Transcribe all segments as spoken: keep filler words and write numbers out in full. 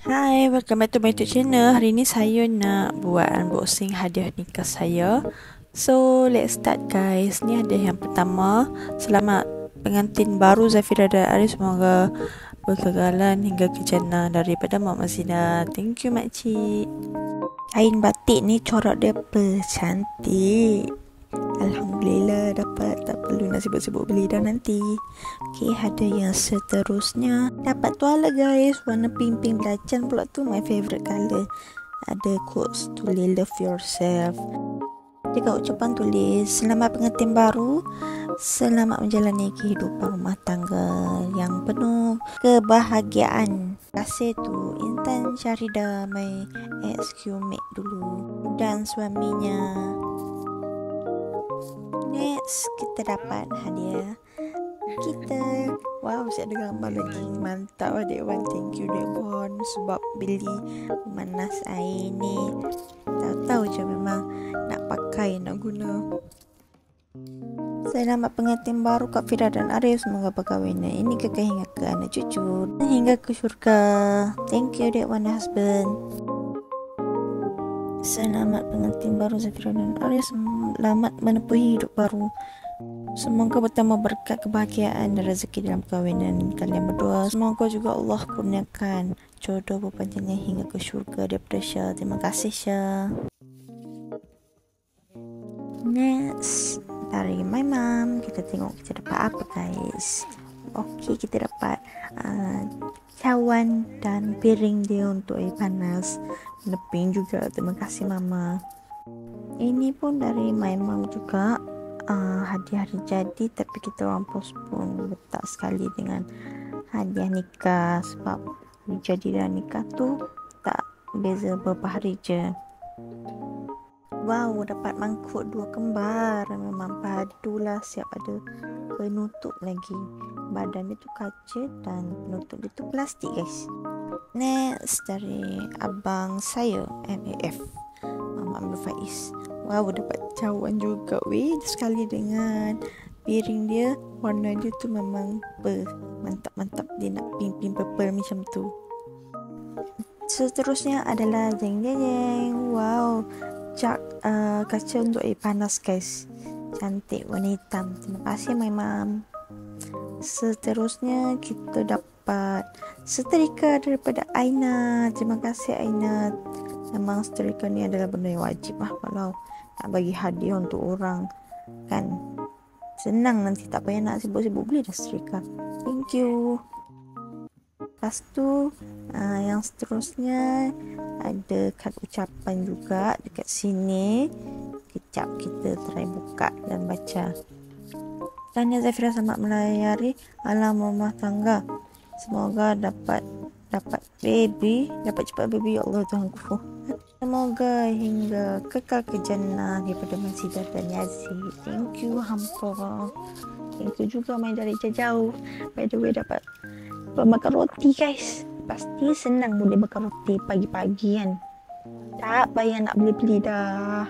Hai, welcome back to my YouTube channel. Hari ni saya nak buat unboxing hadiah nikah saya. So, let's start guys. Ni hadiah yang pertama. Selamat pengantin baru Zafira dan Arif. Semoga berkekalan hingga ke jannah daripada Mak Mazina. Thank you makcik. Kain batik ni corak dia apa? Cantik. Alhamdulillah dapat, tak perlu nak sibuk-sibuk beli dah nanti. Okey, hadiah yang seterusnya dapat tuala guys, warna pink-pink belacan pula tu, my favorite color. Ada quotes tulis love yourself. Dekat ucapan tulis selamat pengantin baru, selamat menjalani kehidupan rumah tangga yang penuh kebahagiaan. Terima kasih tu Intan Syarida, my ex-cumate dulu, dan suaminya. Next, kita dapat hadiah kita. Wow, saya ada gambar lagi. Mantap lah Dek Wan. Thank you Dek Wan sebab beli pemanas air ni. Tahu-tahu je memang nak pakai, nak guna. Selamat pengantin baru Kak Fira dan Arif. Semoga perkahwinan ini kekal hingga ke anak cucu dan hingga ke syurga. Thank you Dek Wan husband. Selamat pengantin baru Zafira dan Arif. Selamat menempuhi hidup baru. Semoga bertambah berkat, kebahagiaan dan rezeki dalam perkahwinan kalian berdua. Semoga juga Allah kurniakan jodoh berpanjangnya hingga ke syurga daripada Syah. Terima kasih Syah. Next, dari my mom, kita tengok kita dapat apa guys. Okey, kita dapat uh, cawan dan piring dia untuk air panas. Leping juga. Terima kasih mama. Ini pun dari my mom juga. Uh, hadiah hari jadi, tapi kita orang postpone letak sekali dengan hadiah nikah sebab hari jadi dan nikah tu tak beza beberapa hari je. Wow, dapat mangkuk dua kembar. Memang padulah, siap ada penutup lagi. Badan dia tu kaca dan penutup dia tu plastik guys. Next, dari abang saya M A F, Mama Abdul Faiz. Wow, dapat cawan juga weh, sekali dengan piring dia. Warna dia tu memang ber, mantap-mantap. Dia nak pink-pink purple macam tu. Seterusnya adalah jeng jeng jeng. Wow, jak uh, kaca untuk air panas guys. Cantik, warna hitam. Terima kasih my mom. Seterusnya kita dapat setrika daripada Aina. Terima kasih Aina. Memang setrika ni adalah benda yang wajib lah kalau nak bagi hadiah untuk orang, kan senang, nanti tak payah nak sibuk-sibuk beli dah setrika. Thank you. Lepas tu uh, yang seterusnya ada kad ucapan juga dekat sini. Kejap kita try buka dan baca. Tanya Zafira selamat melayari alam rumah tangga. Semoga dapat dapat baby, dapat cepat baby ya Allah Tuhanku. Semoga hingga kekal ke jannah daripada Masjidah dan Yazid. Thank you hampa. Thank you juga main dari jauh. By the way, dapat makan roti guys. Pasti senang boleh makan roti pagi-pagi kan. Tak payah nak beli-beli dah.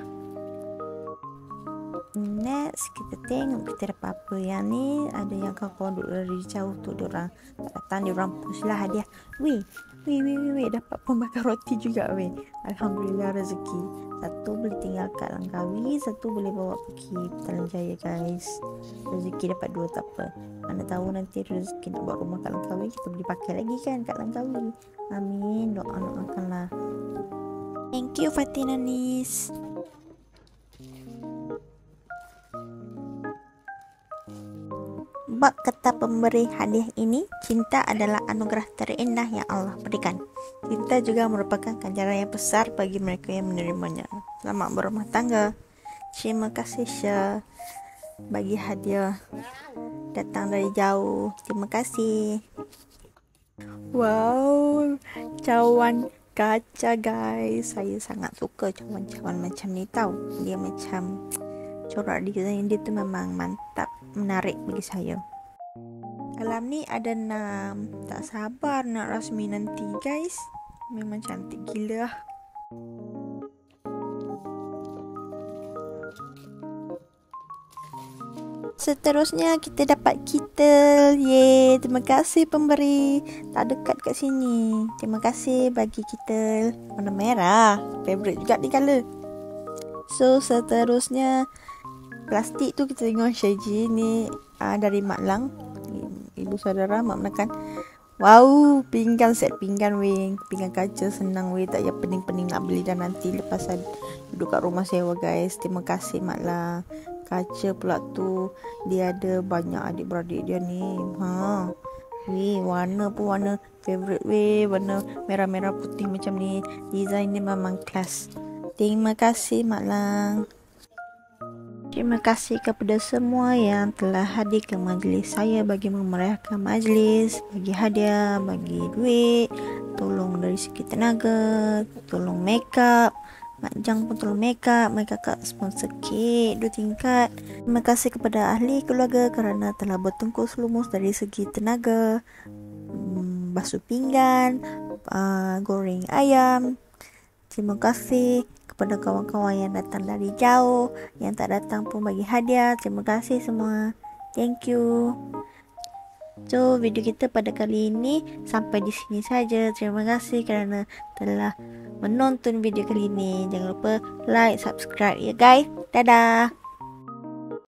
Next, kita tengok kita dapat apa. Yang ni ada yang kawan-kawan duduk dari jauh tu, diorang tak datang, diorang push lah hadiah. Weh, weh, weh, weh, weh, dapat pembakar roti juga weh. Alhamdulillah rezeki. Satu boleh tinggal kat Langkawi, satu boleh bawa pergi Petaling Jaya guys. Rezeki dapat dua tak apa. Mana tahu nanti rezeki nak buat rumah kat Langkawi, kita boleh pakai lagi kan kat Langkawi. Amin, doa-doakanlah. Thank you Fatina Nis. Bab kata pemberi hadiah ini, cinta adalah anugerah terindah yang Allah berikan. Cinta juga merupakan ganjaran yang besar bagi mereka yang menerimanya. Selamat berumah tangga. Terima kasih Syah bagi hadiah datang dari jauh. Terima kasih. Wow, cawan kaca guys. Saya sangat suka cawan-cawan macam ni tau. Dia macam corak desain dia tu memang mantap, menarik bagi saya. Dalam ni ada enam. Tak sabar nak rasmi nanti guys. Memang cantik gila. Seterusnya kita dapat Kitel. Yeay, terima kasih pemberi. Tak dekat kat sini. Terima kasih bagi Kitel. Warna merah. Favorite juga ni colour. So seterusnya plastik tu kita tengok Shaiji ni uh, dari Mak Lang. Ibu saudara Mak menekan. Wow, pinggan set pinggan weh. Pinggan kaca senang weh. Tak payah pening-pening nak beli dah nanti lepas duduk kat rumah sewa guys. Terima kasih Mak Lang. Kaca pula tu dia ada banyak adik-beradik dia ni. Ha. Weh, warna pun warna favorite weh, warna merah-merah putih macam ni. Design dia memang kelas. Terima kasih Mak Lang. Terima kasih kepada semua yang telah hadir ke majlis saya bagi memeriahkan majlis, bagi hadiah, bagi duit, tolong dari segi tenaga, tolong make up. Mak Jang pun tolong make up, my kakak sponsor kek dua tingkat. Terima kasih kepada ahli keluarga kerana telah bertungkus lumus dari segi tenaga, hmm, basuh pinggan, uh, goreng ayam. Terima kasih kepada kawan-kawan yang datang dari jauh, yang tak datang pun bagi hadiah. Terima kasih semua. Thank you. So, video kita pada kali ini sampai di sini saja. Terima kasih kerana telah menonton video kali ini. Jangan lupa like, subscribe ya guys. Dadah.